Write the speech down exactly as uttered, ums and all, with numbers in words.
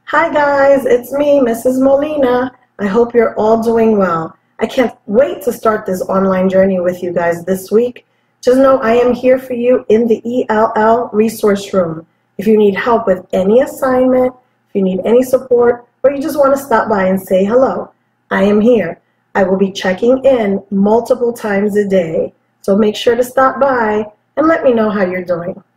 Hi guys, it's me, Missus Molina. I hope you're all doing well. I can't wait to start this online journey with you guys this week. Just know I am here for you in the E L L resource room. If you need help with any assignment, if you need any support, or you just want to stop by and say hello, I am here. I will be checking in multiple times a day. So make sure to stop by and let me know how you're doing.